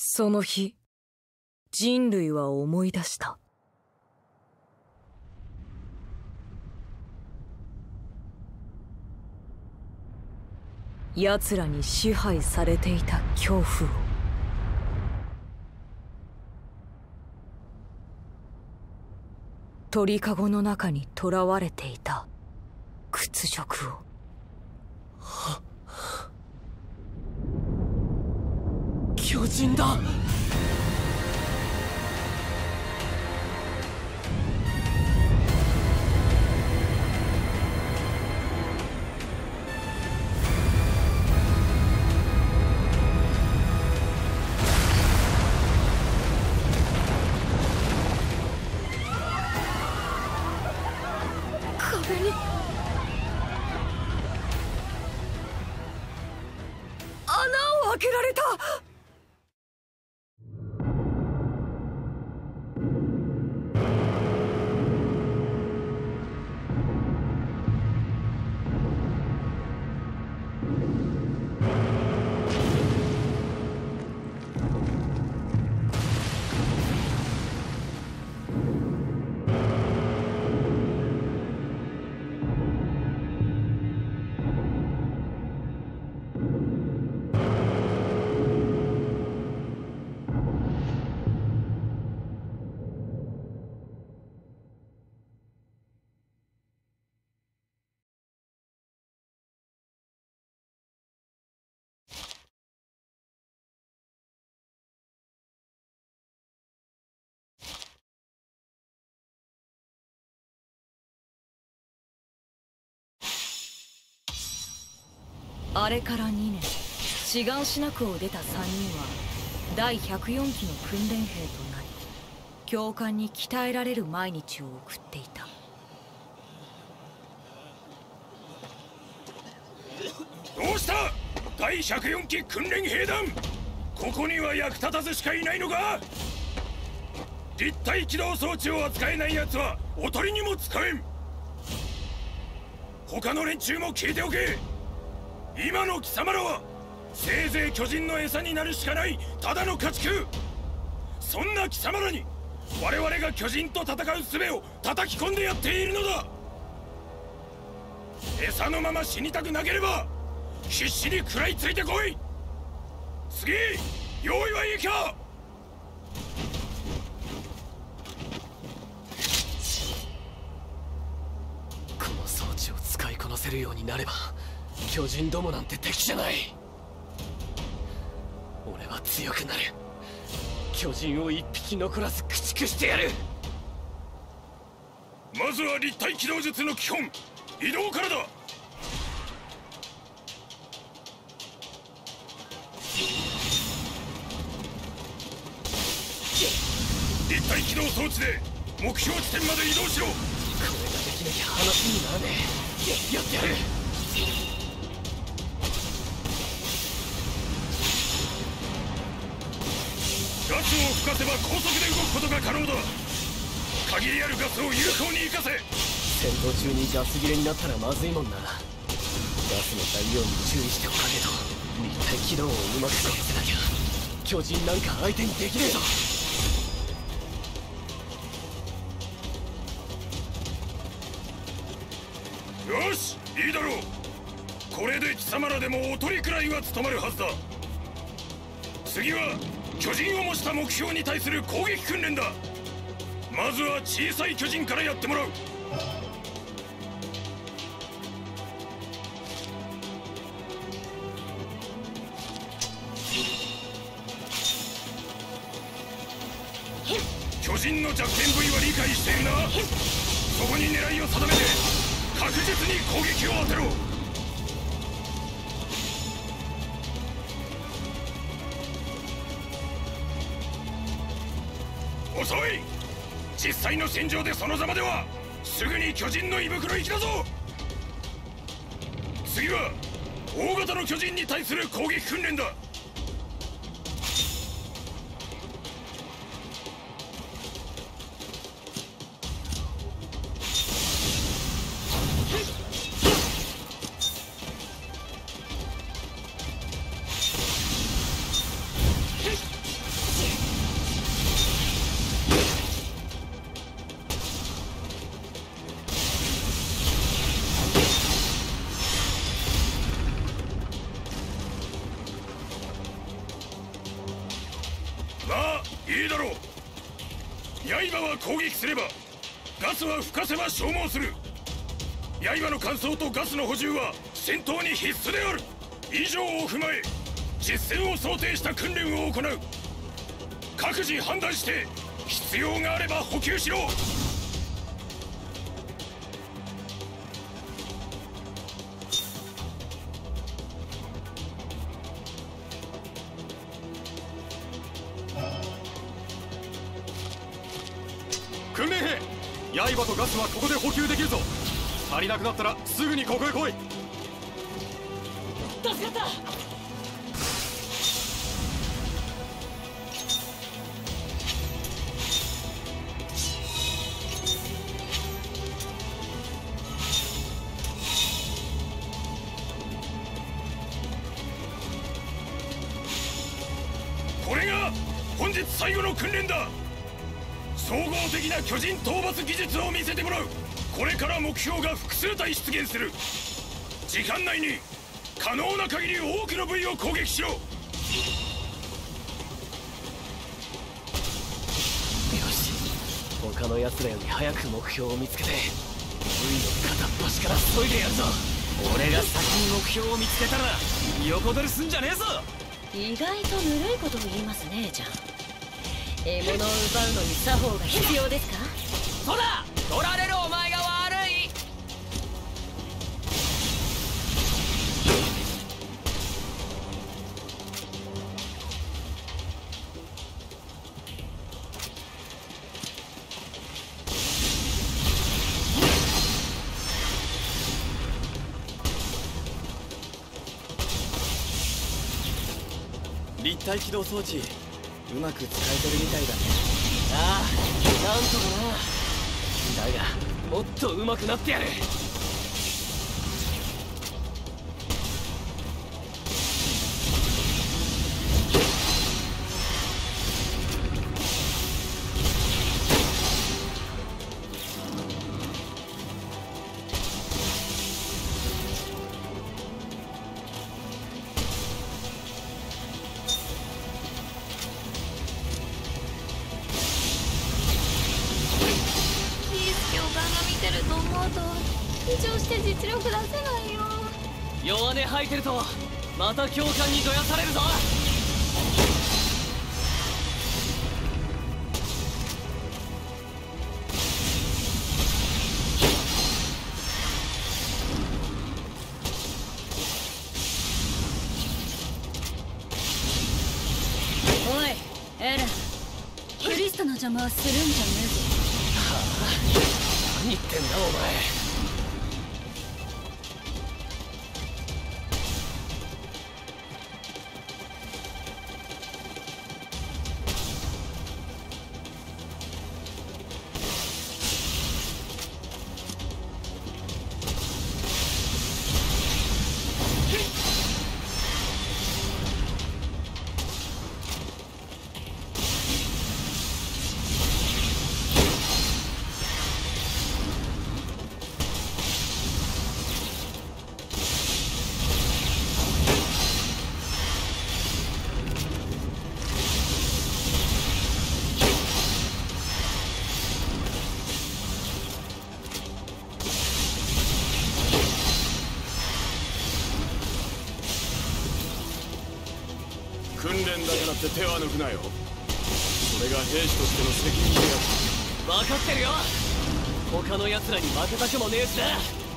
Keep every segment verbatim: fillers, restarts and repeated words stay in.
その日、人類は思い出した。奴らに支配されていた恐怖を。鳥かごの中に囚われていた屈辱を。 巨人だ。 壁に穴を開けられた。あれからにねん、志願しなくを出たさんにんはだいひゃくよんきの訓練兵となり、教官に鍛えられる毎日を送っていた。 どうしただいひゃくよんき訓練兵団、ここには役立たずしかいないのか。立体起動装置を扱えない奴はおとりにも使えん。他の連中も聞いておけ。今の貴様らはせいぜい巨人の餌になるしかないただの家畜。そんな貴様らに我々が巨人と戦う術を叩き込んでやっているのだ。餌のまま死にたくなければ必死に食らいついてこい。次、用意はいいか。 この装置を使いこなせるようになれば巨人どもなんて敵じゃない。俺は強くなる。巨人を一匹残らず駆逐してやる。 まずは立体起動術の基本、移動からだ。立体起動装置で目標地点まで移動しろ。これができなきゃ話にならねえ。やってやる。 ガスを吹かせば高速で動くことが可能だ。限りあるガスを有効に生かせ。 戦闘中にガス切れになったらまずいもんな。ガスの材料に注意しておかねえと。立体起動をうまくこなせなきゃ巨人なんか相手にできねえぞ。 よし、いいだろう。これで貴様らでもおとりくらいは務まるはずだ。次は巨人を模した目標に対する攻撃訓練だ。まずは小さい巨人からやってもらう。巨人の弱点部位は理解しているな。そこに狙いを定めて確実に攻撃を当てろ。遅い。実際の戦場でそのざまではすぐに巨人の胃袋行きだぞ。次は大型の巨人に対する攻撃訓練だ。 いいだろう。刃は攻撃すれば、ガスは吹かせば消耗する。刃の乾燥とガスの補充は戦闘に必須である。以上を踏まえ実戦を想定した訓練を行う。各自判断して必要があれば補給しろ。 訓練兵、刃とガスはここで補給できるぞ。足りなくなったらすぐにここへ来い。 助かった。 これが本日最後の訓練だ。総合的な巨人討伐技術を見せてもらう。これから目標が複数体出現する。時間内に可能な限り多くの部位を攻撃しろ。よし、他の奴らより早く目標を見つけて部位を片っ端から削いでやるぞ。俺が先に目標を見つけたら横取りすんじゃねえぞ。 意外とぬるいことを言いますね、じゃん。獲物を奪うのに作法が必要ですか？ そうだ、取られるお前が悪い。 立体起動装置うまく使えてるみたいだね。 ああ、なんとかな。だがもっと上手くなってやる。弱音吐いてるとまた教官にどやされるぞ。 おいエレン、クリストの邪魔はするんじゃねえぞ。 はあ、何言ってんだお前。 訓練だからって手は抜くなよ。それが兵士としての責任である。 分かってるよ。他の奴らに負けたくもねえしな。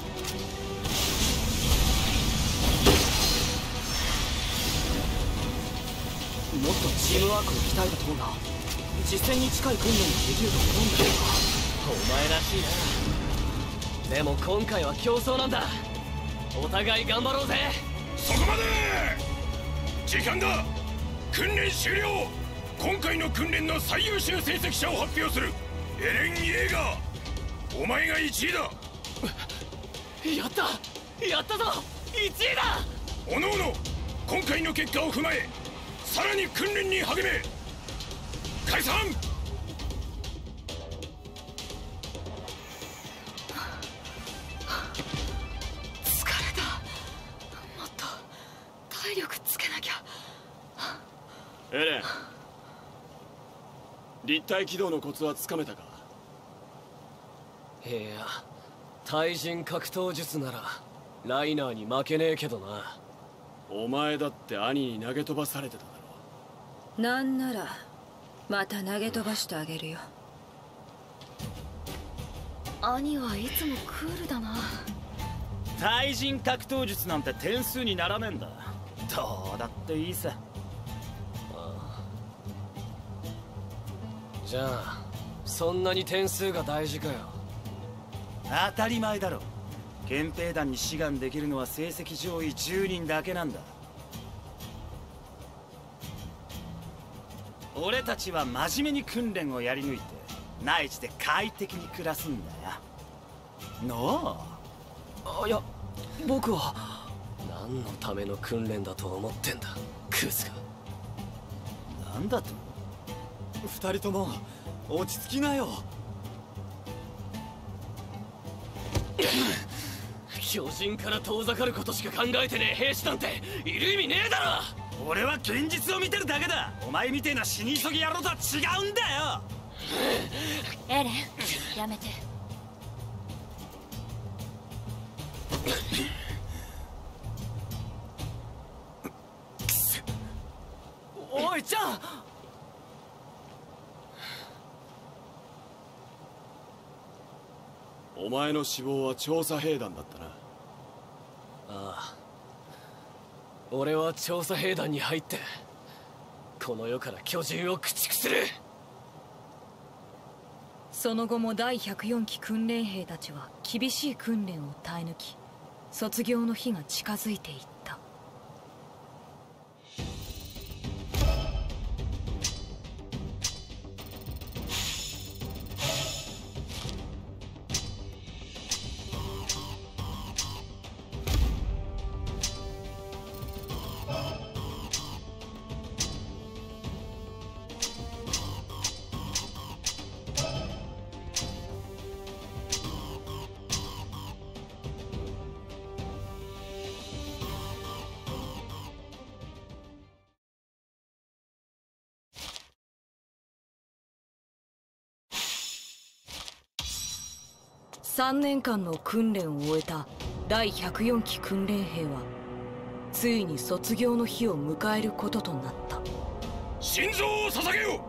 もっとチームワークを鍛えた方が実戦に近い訓練ができると思うんだけど。お前らしいな。でも今回は競争なんだ。お互い頑張ろうぜ。 そこまで。時間だ。訓練終了。今回の訓練の最優秀成績者を発表する。エレン・イェーガー、お前がいちいだ。 やったやったぞ、いちいだ。 おのおの今回の結果を踏まえさらに訓練に励め。解散。 疲れた。もっと体力つけなきゃ。 エレン、 立体起動のコツはつかめたか？ いや、対人格闘術ならライナーに負けねえけどな。 お前だって兄に投げ飛ばされてただろ。 なんならまた投げ飛ばしてあげるよ。 兄はいつもクールだな。 対人格闘術なんて点数にならねえんだ。どうだっていいさ。 じゃあそんなに点数が大事かよ。 当たり前だろ。憲兵団に志願できるのは成績上位じゅうにんだけなんだ。俺たちは真面目に訓練をやり抜いて内地で快適に暮らすんだよ。のあ、いや僕は何のための訓練だと思ってんだクズが。 なんだと？ 二人とも落ち着きなよ。 巨人から遠ざかることしか考えてねえ兵士なんている意味ねえだろ。 俺は現実を見てるだけだ。お前みてえな死に急ぎ野郎とは違うんだよ。 エレン、やめて。 おいちゃん。 お前の死亡は調査兵団だったな。 ああ、俺は調査兵団に入ってこの世から巨人を駆逐する。 その後もだいひゃくよんき訓練兵たちは厳しい訓練を耐え抜き、卒業の日が近づいていった。さんねんかんの訓練を終えただいひゃくよんき訓練兵はついに卒業の日を迎えることとなった。 心臓を捧げよ。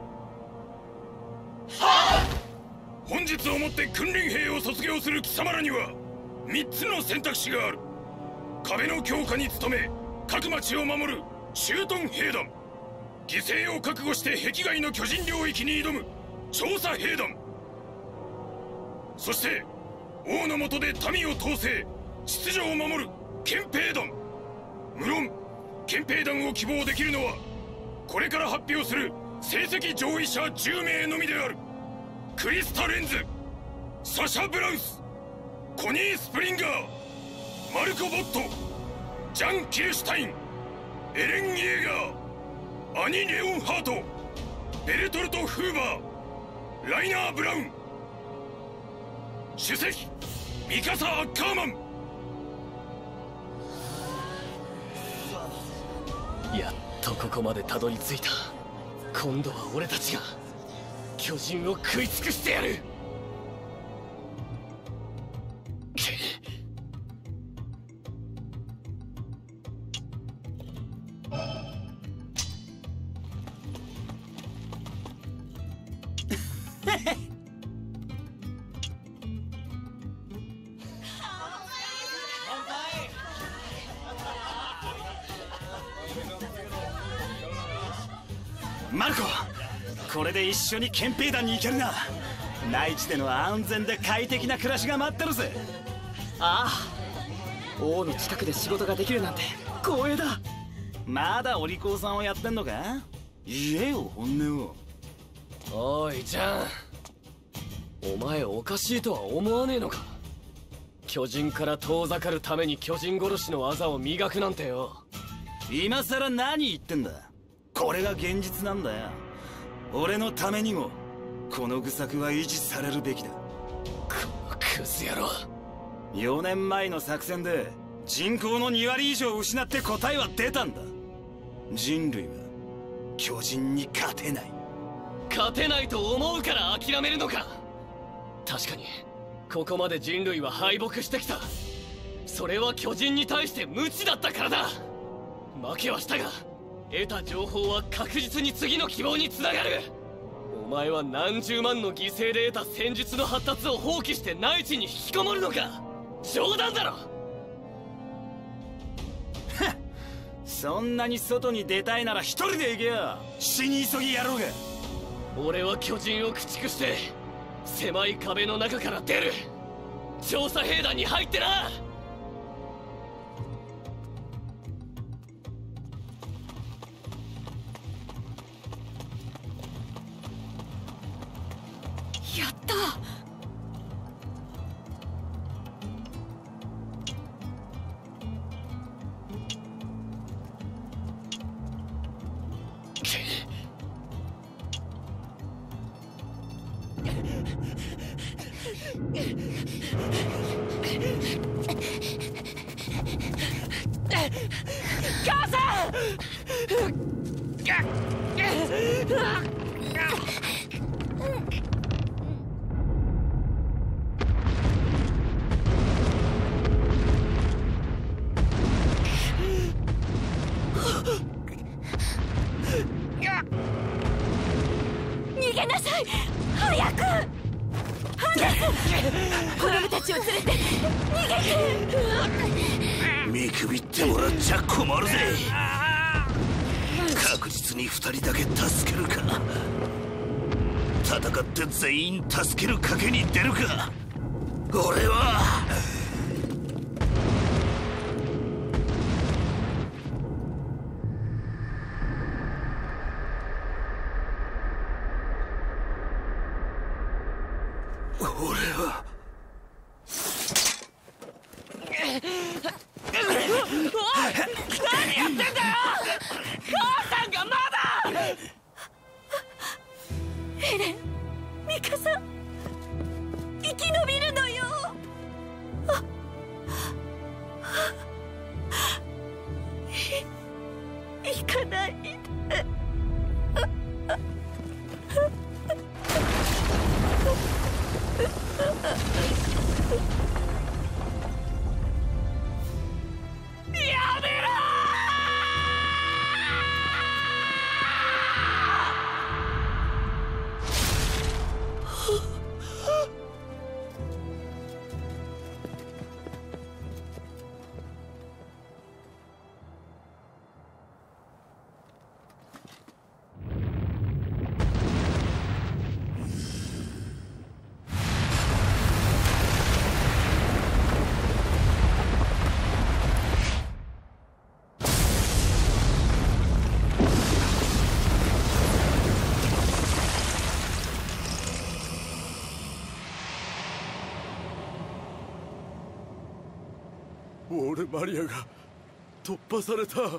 本日をもって訓練兵を卒業する貴様らにはみっつの選択肢がある。壁の強化に努め各町を守る駐屯兵団、犠牲を覚悟して壁外の巨人領域に挑む調査兵団、そして王の下で民を統制秩序を守る憲兵団。無論憲兵団を希望できるのはこれから発表する成績上位者じゅうめいのみである。クリスタ・レンズ、サシャ・ブラウス、コニー・スプリンガー、マルコ・ボット、ジャン・キルシュタイン、エレン・イェーガー、アニ・レオンハート、ベルトルト・フーバー、ライナー・ブラウン、主席ミカサ・アッカーマン。 やっとここまでたどり着いた。今度は俺たちが巨人を食い尽くしてやる。 マルコ、これで一緒に憲兵団に行けるな。内地での安全で快適な暮らしが待ってるぜ。 ああ、王の近くで仕事ができるなんて光栄だ。 まだお利口さんをやってんのか？言えよ本音を。 おいジャン、お前おかしいとは思わねえのか？巨人から遠ざかるために巨人殺しの技を磨くなんてよ。 今さら何言ってんだ。これが現実なんだよ。俺のためにもこの愚策は維持されるべきだ。このクズ野郎。 よねんまえの作戦で人口のにわり以上失って答えは出たんだ。人類は巨人に勝てない。 勝てないと思うから諦めるのか。確かにここまで人類は敗北してきた。それは巨人に対して無知だったからだ。負けはしたが得た情報は確実に次の希望につながる。お前は何十万の犠牲で得た戦術の発達を放棄して内地に引きこもるのか。冗談だろ。 そんなに外に出たいなら一人で行けよ。死に急ぎやろうが。 俺は巨人を駆逐して狭い壁の中から出る。調査兵団に入ってな。 やった。 母さん。 逃げなさい。早く早く子供たちを連れて逃げて。 見くびってもらっちゃ困るぜ。確実に二人だけ助けるか、戦って全員助ける賭けに出るか。俺は俺は何やってんだよ。母さんがまだ。 エレン、ミカさん生き延びるのよ。あい行かないで。 やめろ。 ウォールマリアが突破された。 ど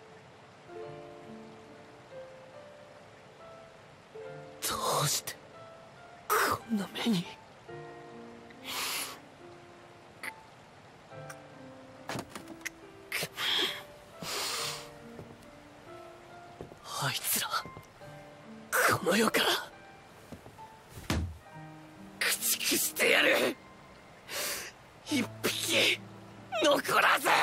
うしてこんな目に。 あいつらこの世から駆逐してやる。一匹残らず。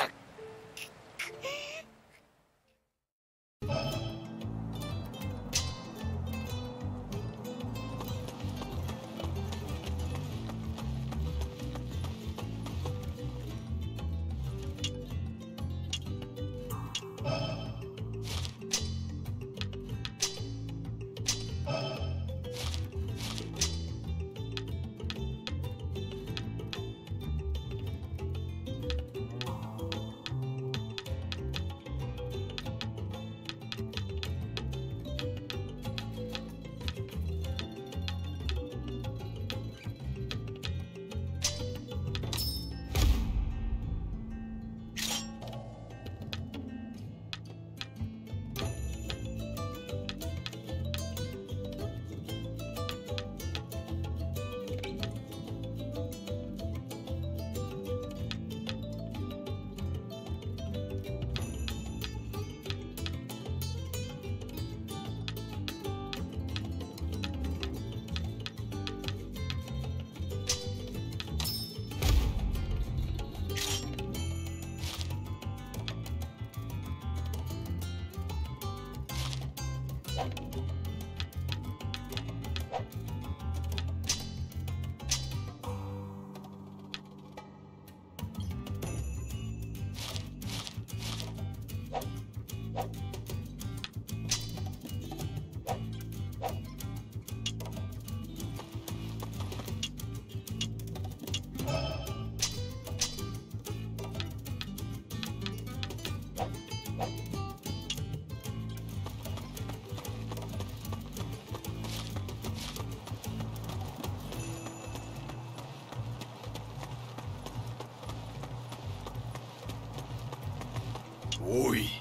おい。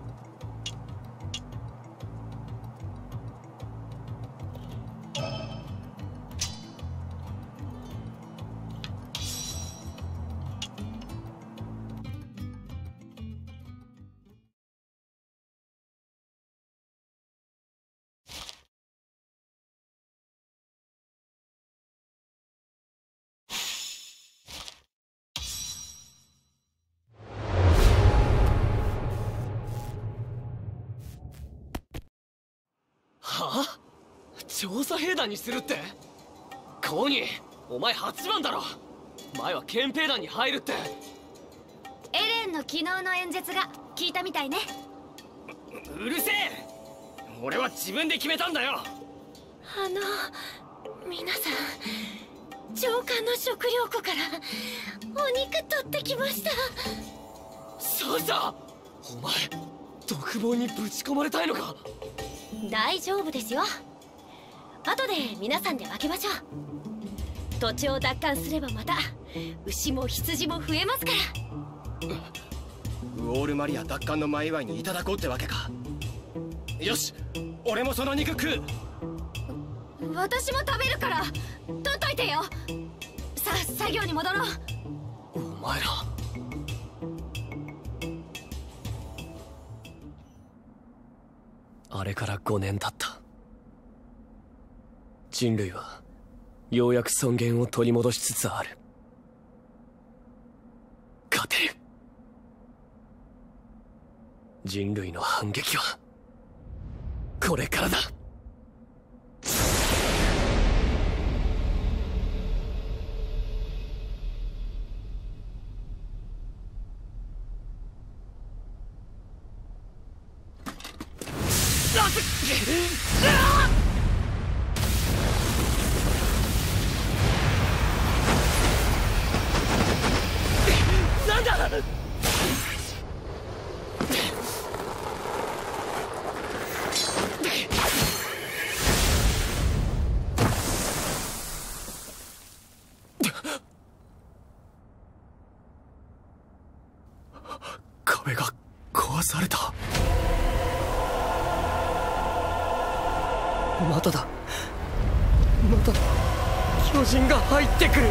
はあ？調査兵団にするって？コニー、お前はちばんだろ。前は憲兵団に入るって。 エレンの昨日の演説が聞いたみたいね。 うるせえ！俺は自分で決めたんだよ。 あの皆さん、長官の食料庫からお肉取ってきました。 そうさ、お前独房にぶち込まれたいのか？ 大丈夫ですよ。後で皆さんで分けましょう。土地を奪還すればまた牛も羊も増えますから。 ウォールマリア奪還の前祝いにいただこうってわけか。よし、俺もその肉食う。 私も食べるから取っといてよ。さあ作業に戻ろう。 お前らあれからごねん経った。人類はようやく尊厳を取り戻しつつある。勝てる。人類の反撃はこれからだ。なんだ！壁が壊された。まただ。また巨人が入ってくる。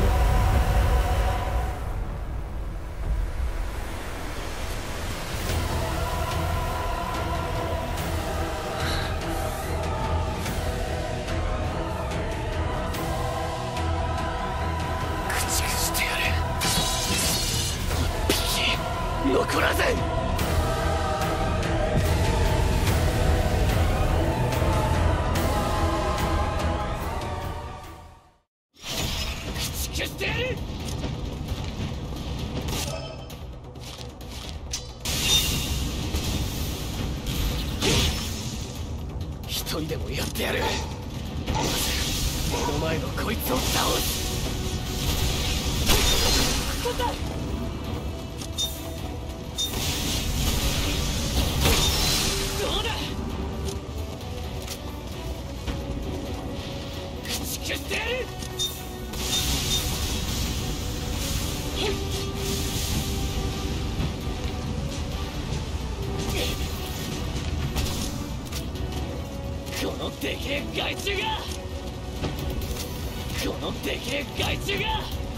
駆逐してやる。一匹残らず。一人でもやってやる。まず目の前のこいつを倒す。どうだ。駆逐してやる。このでけえ害虫がこのでけえ害虫が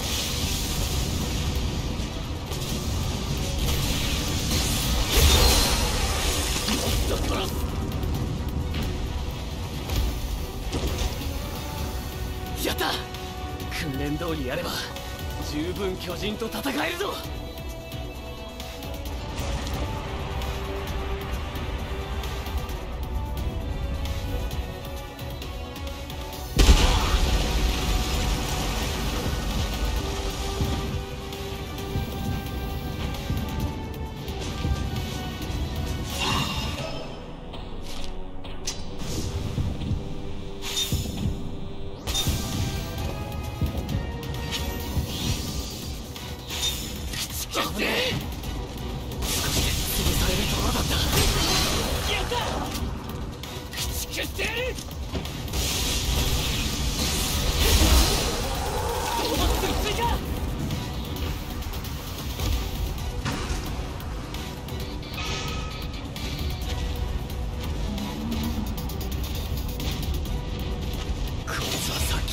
もっと殺す。やった。訓練通りやれば十分巨人と戦えるぞ。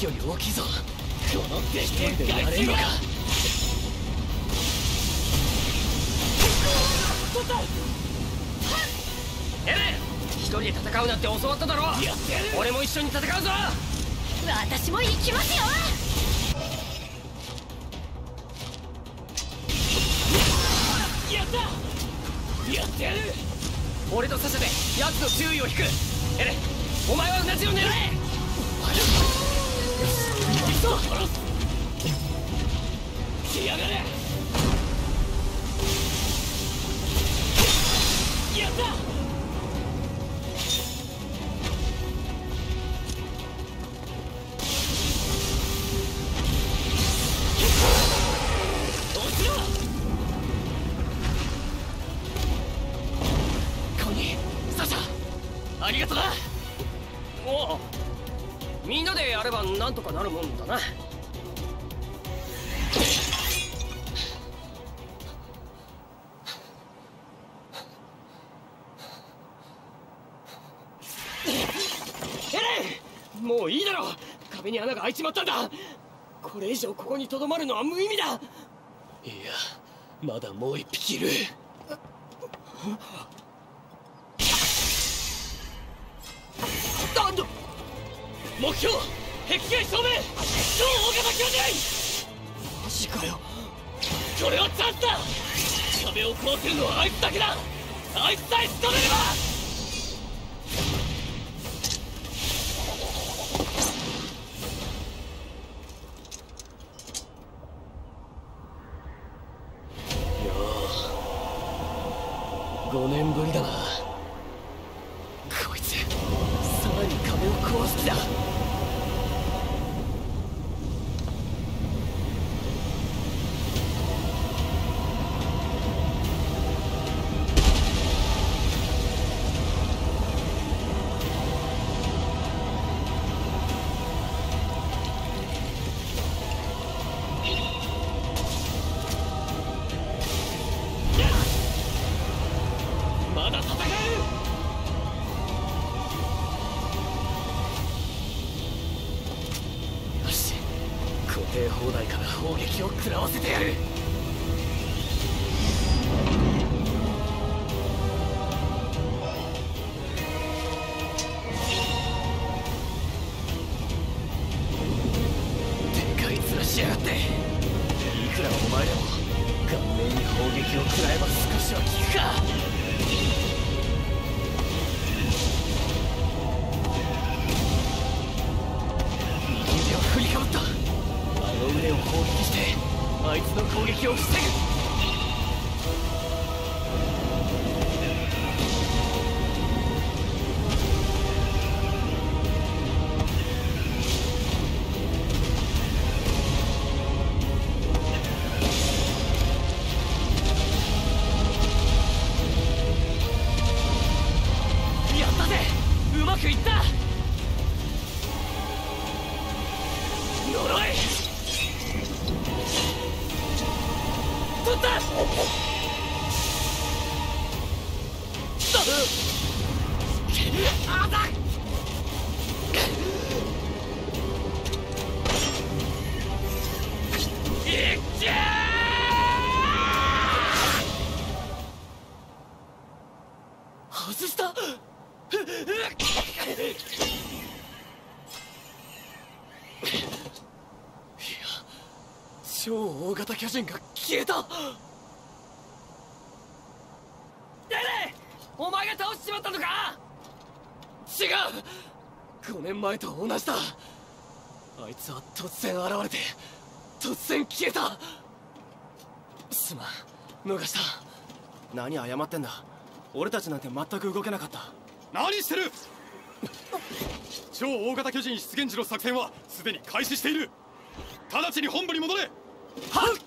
より大きいぞ。こので一人でやれんのか。エレン、一人で戦うなって教わっただろ。俺も一緒に戦うぞ。 私も行きますよ。 やった、やってやる。俺とサシャで奴の注意を引く。エレン、お前は同じを狙え。お前ら行くぞ。来やがれ。やった。落ちろ。コニー、サシャ、ありがとな。おう、みんなでやればなんとかなるもんだな。もういいだろ。壁に穴が開いちまったんだ。これ以上ここにとどまるのは無意味だ。いや、まだもう一匹いる。なんだ。目標壁外正面、超大型巨人。マジかよ。これはチャンスだ。壁を壊せるのはあいつだけだ。あいつさえ仕留めれば。ごねんぶりだな。こいつさらに壁を壊す気だ。まだ戦える。よし、固定砲台から砲撃を食らわせてやる。でかい面しやがって。いくらお前でも顔面に砲撃を食らえば少しは効くか。振りかぶった。あの腕を砲撃してあいつの攻撃を防ぐ。やったぜ、うまくいった。呪い取った。あだ。いっけー。外した。超大型巨人が消えた。デレ、お前が倒しちまったのか。違う、ごねんまえと同じだ。あいつは突然現れて突然消えた。すまん、逃した。何謝ってんだ。俺たちなんて全く動けなかった。 何してる。超大型巨人出現時の作戦はすでに開始している。直ちに本部に戻れ。 はっ。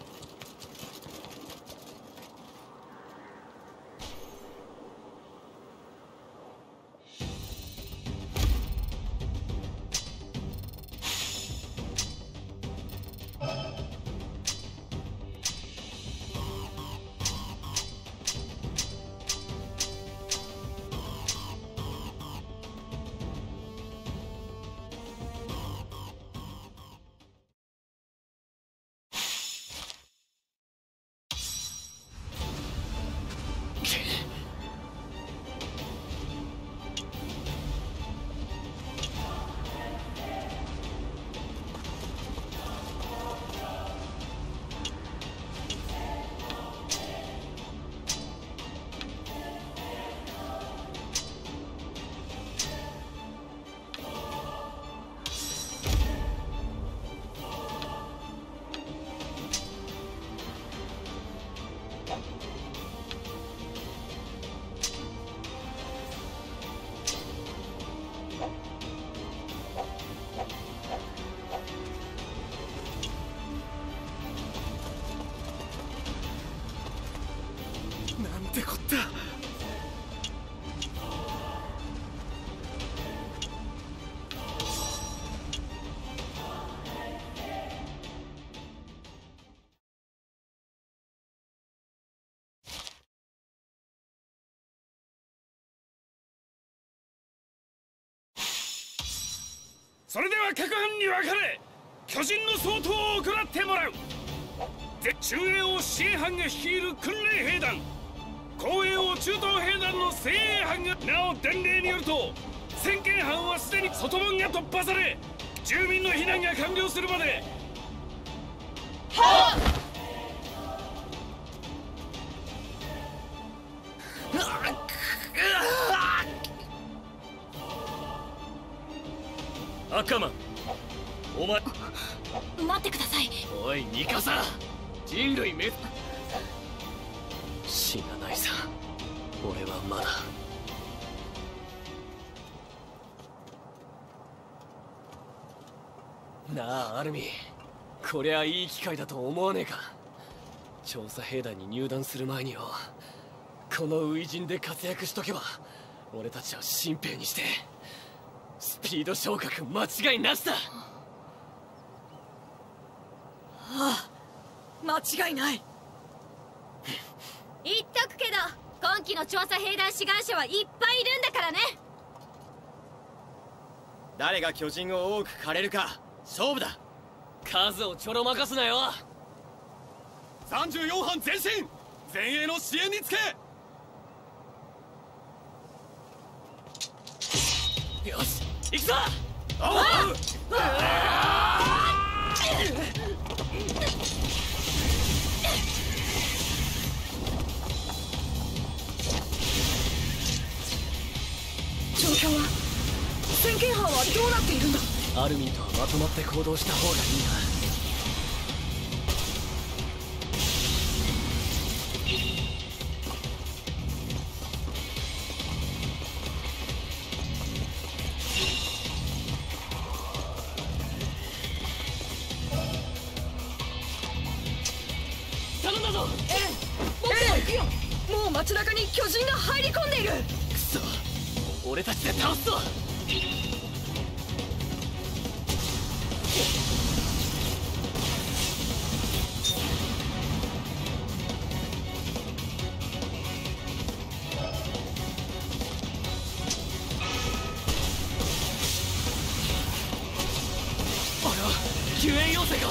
それでは各班に分かれ巨人の掃討を行ってもらう。中英王支援班が率いる訓練兵団、後英王中東兵団の精鋭班が、なお伝令によると先見班はすでに外門が突破され、住民の避難が完了するまで。はっ赤間、お前待ってください。 おいミカサ、人類め死なないさ、俺はまだ。なあアルミ、こりゃいい機会だと思わねえか。調査兵団に入団する前によ、この初陣で活躍しとけば俺たちは新兵にしてスピード昇格間違いなしだ。 ああ、間違いない。 言っとくけど今期の調査兵団志願者はいっぱいいるんだからね。 誰が巨人を多く狩れるか勝負だ。数をちょろまかすなよ。 さんじゅうよん班前進、前衛の支援につけ。 よし行くぞ。 状況は、先見班はどうなっているんだ。 アルミンとはまとまって行動した方がいいな。頼んだぞ。 エレン、僕も行くよ。もう街中に巨人が入り込んでいる。 くそ、俺たちで倒すぞ。あれは救援要請か。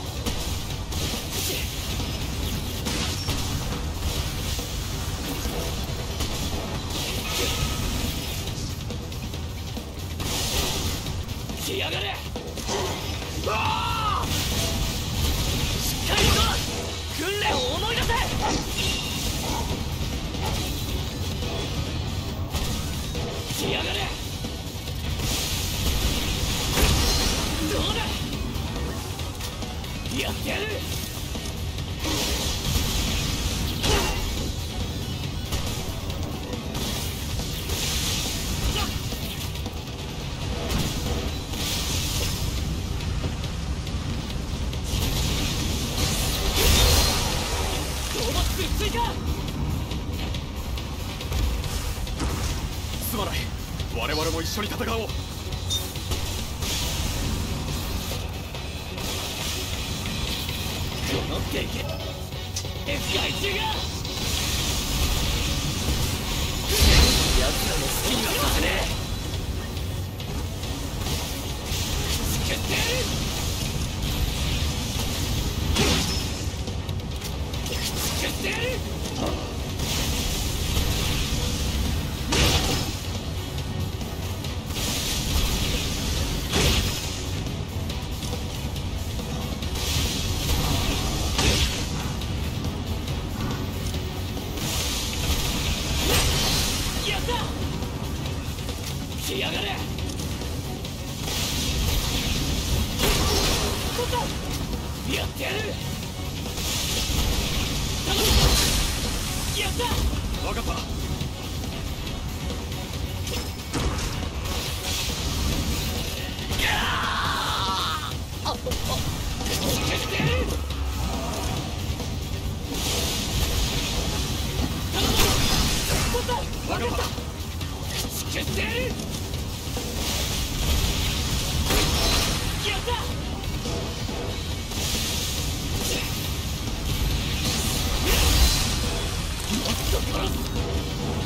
来やがれ。うわあ、しっかりと訓練を思い出せ。来やがれ。どうだ、やってやる。 すまない、我々も一緒に戦おう。 この経験 F 害虫が奴らの好きにはさせねえ。つけてやる。つけてやる。来やがれ。やってやる。やった。 分かった。分かった。 つけてやる。やった。もっと殺す。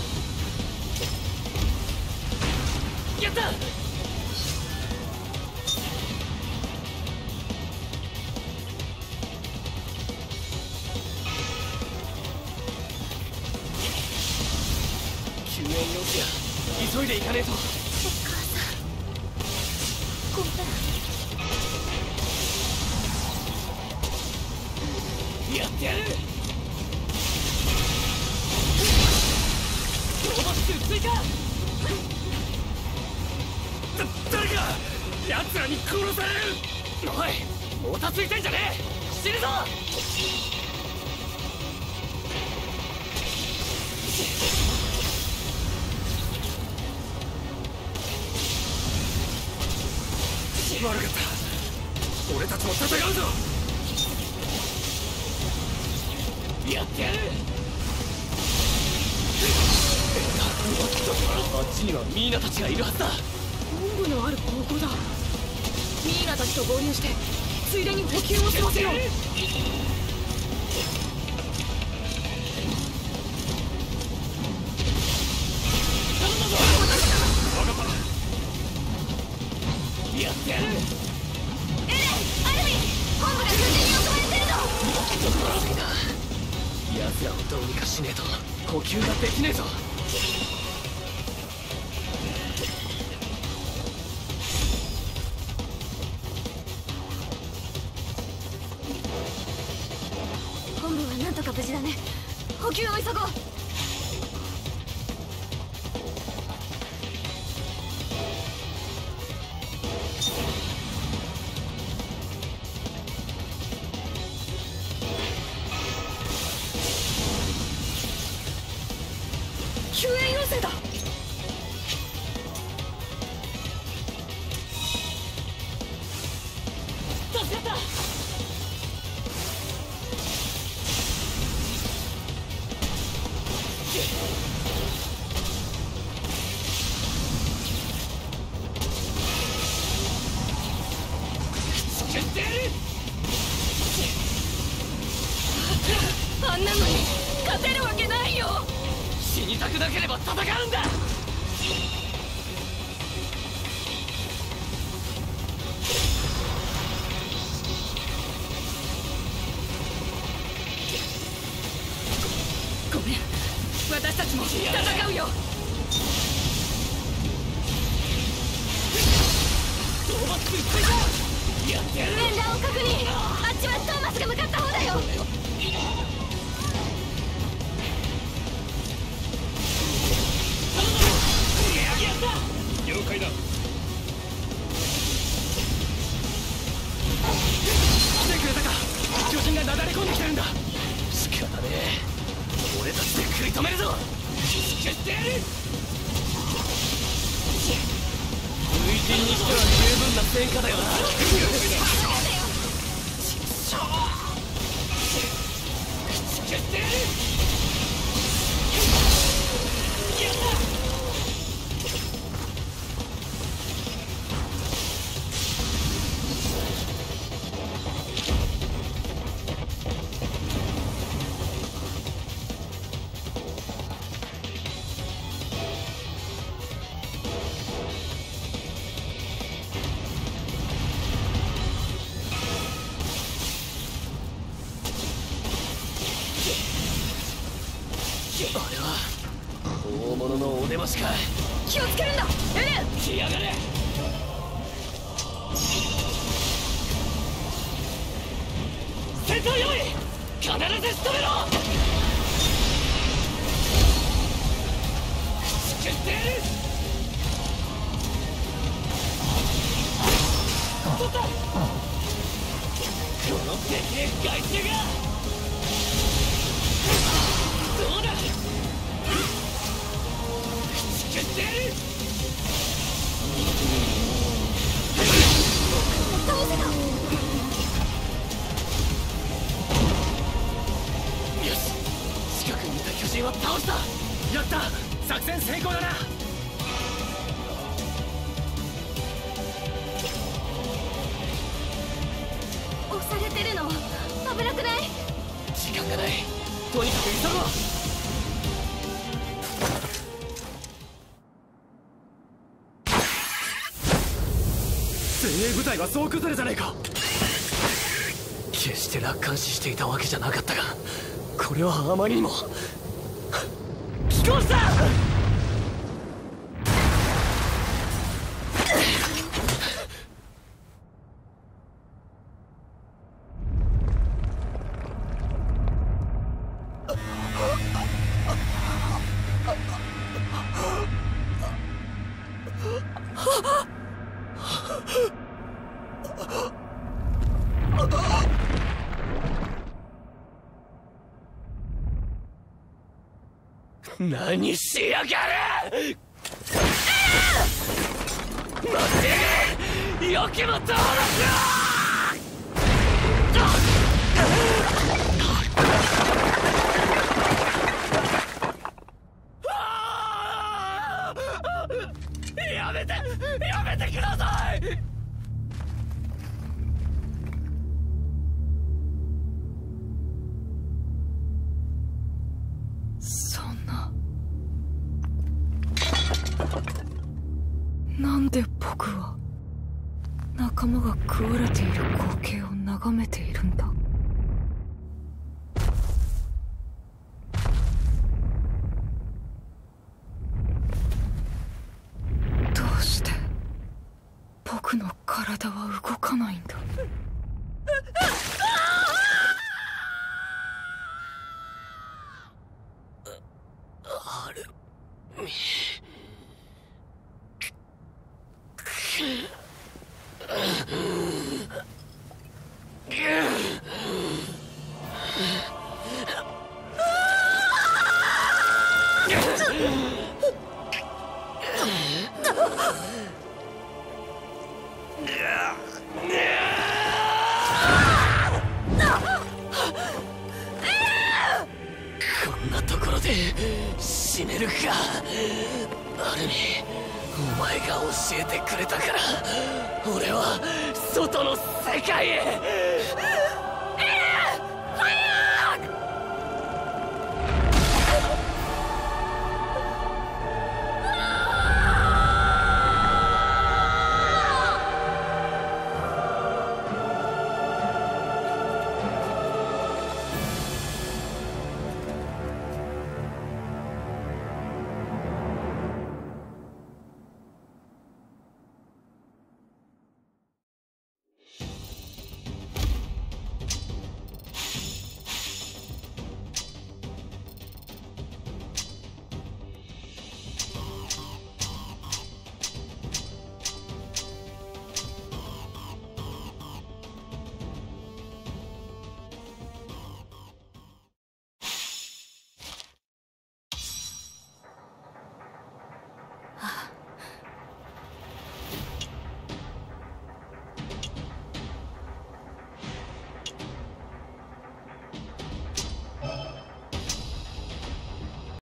やった。 いでいかねえと。 お母さんごめん。 やってやる。ロボット追加。だ誰か奴らに殺される。おい、もたついてんじゃねえ。死ぬぞ。悪かった。俺たちも戦うぞ。やってやる。あっちにはミーナたちがいるはずだ。 本部のある高校だ。ミーナたちと合流してついでに補給をしますよ。 やってやる。エレン、アルミン、 本部が巨人に襲われてるぞ。 ちょっとまずいな。奴らをどうにかしねえと呼吸ができねえぞ。 本部はなんとか無事だね。補給を急ごう。 救援要請だ。 助かった。やってやる。 あんなのに勝てるわけないよ。 死にたくなければ戦うんだ。 ごめん、私たちも戦うよ。 ロボット追加。やってやる。 面談を確認。あっちはトーマスが向かった方だよ。 了解だ。 来てくれたか。巨人がなだれ込んできてるんだ。仕方ねえ。俺たちで食い止めるぞ。やってやる。無人にしては十分な戦果だよな。やってやる。やった。あれは大物のお出ましか。 気をつけるんだ、エレン。 来やがれ。戦闘用意。必ず仕留めろ。やってやる。取った。このでけえ害虫がどうだ。やってやる。 倒せた。 よし、近くにいた巨人は倒した。やった。作戦成功だな。 押されてるの危なくない？ 時間がない。とにかく急ごう。精鋭部隊は総崩れじゃねえか。決して楽観視していたわけじゃなかったが、これはあまりにも。寄港した。 何しやがる！待ってよけも通らす！やめてやめてください！ そんな。なんで僕は仲間が食われている光景を眺めているんだ。どうして僕の体は動かないんだ。 あれこんなところで死ねるか。アルミ、お前が教えてくれたから俺は外の世界へ。